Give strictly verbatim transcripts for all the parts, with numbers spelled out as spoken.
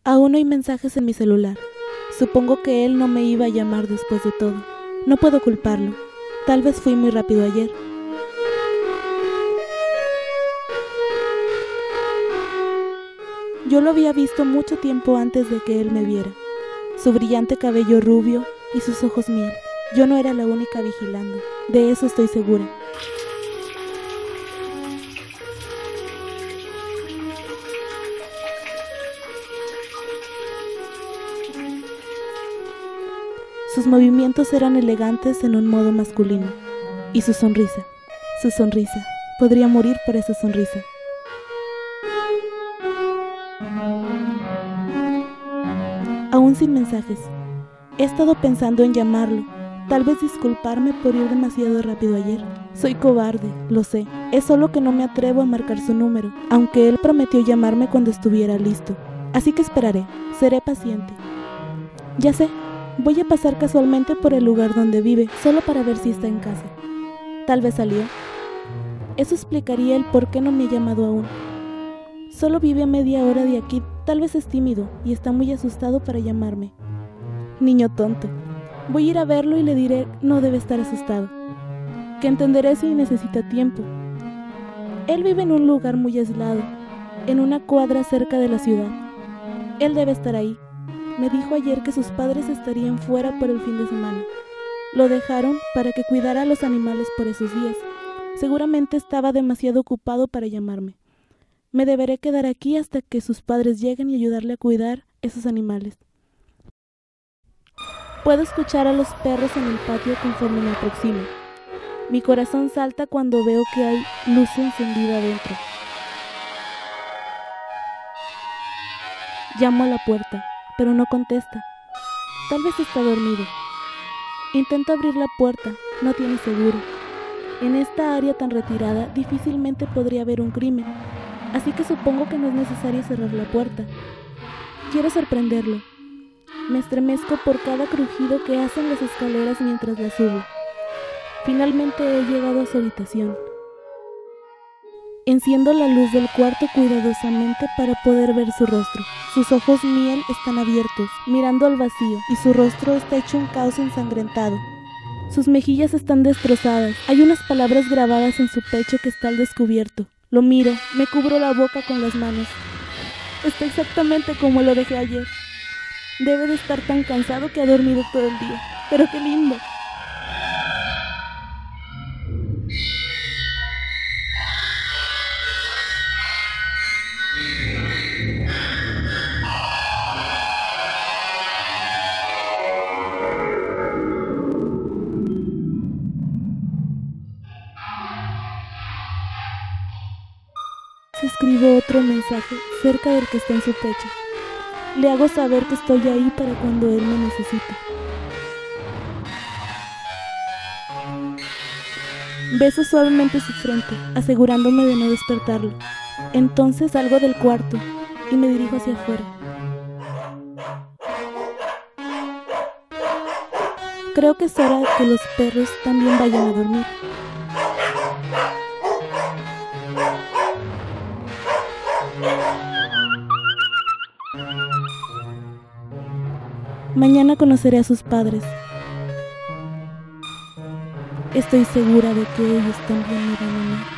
Aún no hay mensajes en mi celular. Supongo que él no me iba a llamar después de todo. No puedo culparlo. Tal vez fui muy rápido ayer. Yo lo había visto mucho tiempo antes de que él me viera. Su brillante cabello rubio y sus ojos miel. Yo no era la única vigilando. De eso estoy segura. Sus movimientos eran elegantes en un modo masculino. Y su sonrisa, su sonrisa. Podría morir por esa sonrisa. Aún sin mensajes. He estado pensando en llamarlo. Tal vez disculparme por ir demasiado rápido ayer. Soy cobarde, lo sé. Es solo que no me atrevo a marcar su número, aunque él prometió llamarme cuando estuviera listo. Así que esperaré. Seré paciente. Ya sé. Voy a pasar casualmente por el lugar donde vive, solo para ver si está en casa. Tal vez salió. Eso explicaría el por qué no me ha llamado aún. Solo vive a media hora de aquí, tal vez es tímido y está muy asustado para llamarme. Niño tonto. Voy a ir a verlo y le diré no debe estar asustado. Que entenderé si necesita tiempo. Él vive en un lugar muy aislado, en una cuadra cerca de la ciudad. Él debe estar ahí. Me dijo ayer que sus padres estarían fuera por el fin de semana. Lo dejaron para que cuidara a los animales por esos días. Seguramente estaba demasiado ocupado para llamarme. Me deberé quedar aquí hasta que sus padres lleguen y ayudarle a cuidar esos animales. Puedo escuchar a los perros en el patio conforme me aproximo. Mi corazón salta cuando veo que hay luz encendida adentro. Llamo a la puerta, pero no contesta. Tal vez está dormido. Intento abrir la puerta, no tiene seguro. En esta área tan retirada difícilmente podría haber un crimen, así que supongo que no es necesario cerrar la puerta. Quiero sorprenderlo. Me estremezco por cada crujido que hacen las escaleras mientras las subo. Finalmente he llegado a su habitación. Enciendo la luz del cuarto cuidadosamente para poder ver su rostro. Sus ojos miel están abiertos, mirando al vacío, y su rostro está hecho un caos ensangrentado. Sus mejillas están destrozadas. Hay unas palabras grabadas en su pecho que está al descubierto. Lo miro, me cubro la boca con las manos. Está exactamente como lo dejé ayer. Debe de estar tan cansado que ha dormido todo el día. Pero qué lindo. Escribo otro mensaje cerca del que está en su pecho. Le hago saber que estoy ahí para cuando él me necesite. Beso suavemente su frente, asegurándome de no despertarlo. Entonces salgo del cuarto y me dirijo hacia afuera. Creo que es hora de que los perros también vayan a dormir. Mañana conoceré a sus padres. Estoy segura de que ellos también me van a amar.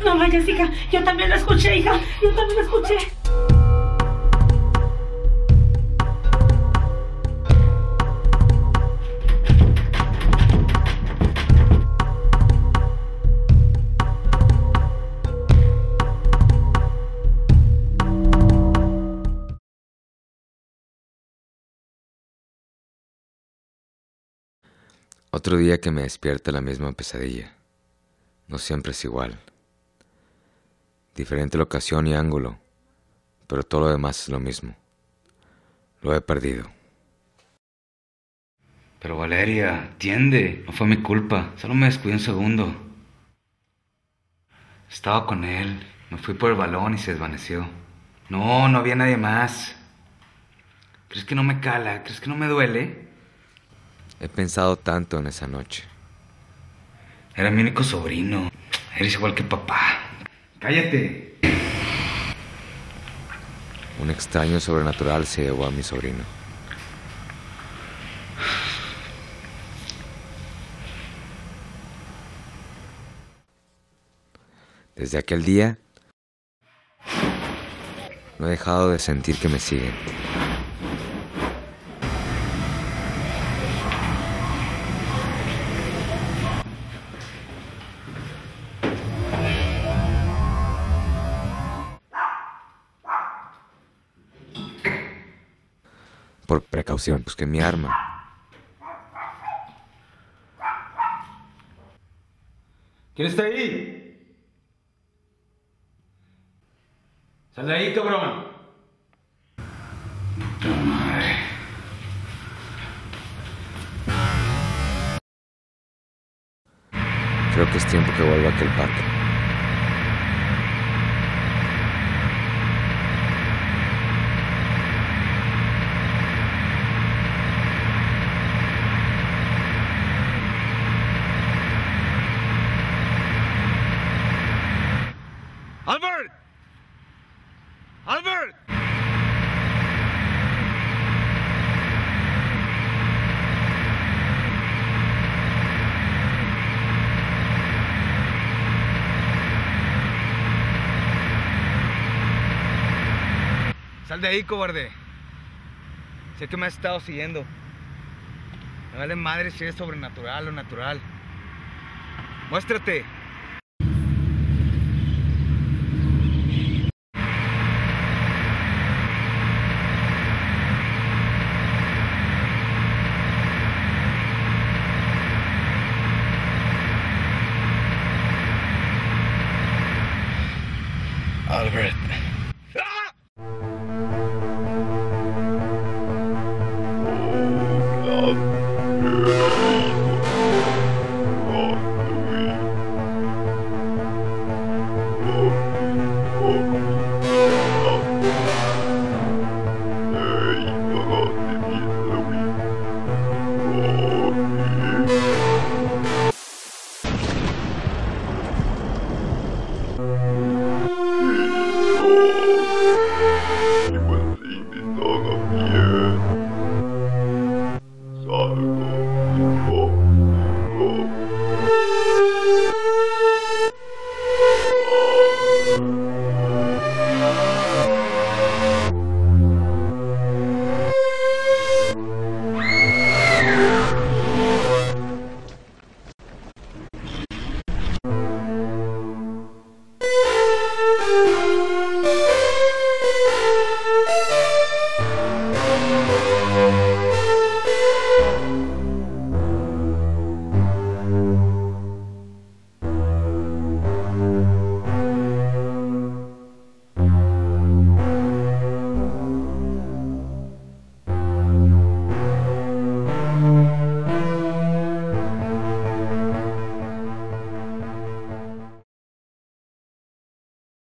No vayas, hija. Yo también lo escuché, hija. Yo también lo escuché. Otro día que me despierta la misma pesadilla. No siempre es igual. Diferente locación y ángulo, pero todo lo demás es lo mismo. Lo he perdido. Pero Valeria, entiende, no fue mi culpa, solo me descuidé un segundo. Estaba con él, me fui por el balón y se desvaneció. No, no había nadie más. ¿Crees que no me cala? ¿Crees que no me duele? He pensado tanto en esa noche. Era mi único sobrino. Eres igual que papá. ¡Cállate! Un extraño sobrenatural se llevó a mi sobrino. Desde aquel día, no he dejado de sentir que me siguen. Por precaución, busqué mi arma. ¿Quién está ahí? ¡Sal de ahí, cabrón! Puta madre. Creo que es tiempo que vuelva a aquel parque. ¡Albert! ¡Albert! Sal de ahí, cobarde. Sé que me has estado siguiendo. Me vale madre si eres sobrenatural o natural. Muéstrate. Albert. He was